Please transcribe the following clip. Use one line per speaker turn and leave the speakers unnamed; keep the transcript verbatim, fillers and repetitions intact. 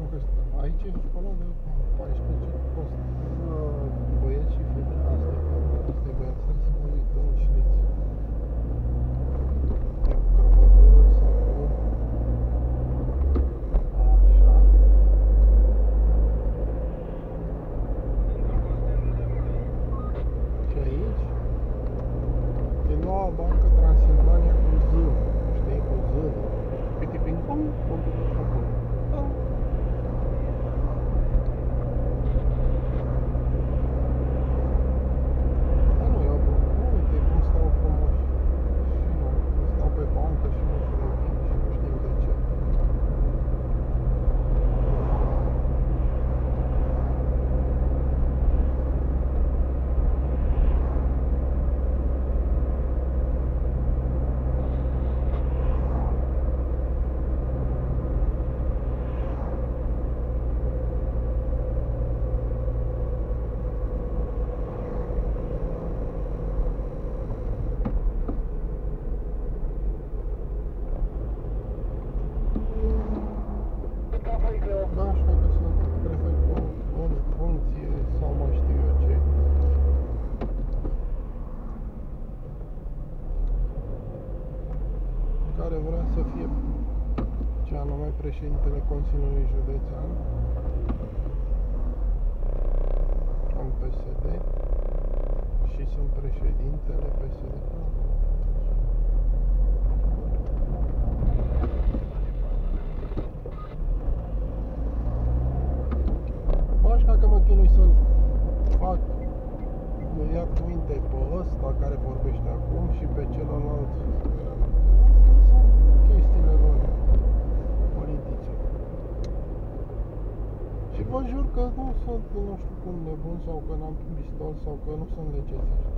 înseamnă că aici e școala de paisprezece costă. Băieți și fete, asta e, asta e băiat, să mă uită un șliț. E cu cravatură sau cu... Așa. Și aici e noua bancă Transilvania cu Z, știi, cu Z. Piti ping pong, pong, pong, pong. Da, așa că sunt prefect o funcție sau mai știu eu ce. Care vrea să fie ce anume președintele Consiliului Județean în P S D și sunt președintele P S D. Că mă chinui să-l fac, ia cuvinte pe ăsta care vorbește acum și pe celălalt. Astea sunt chestiile lor politice. Și vă jur că nu sunt, nu știu cum, nebun sau că n-am pistol sau că nu sunt legeți.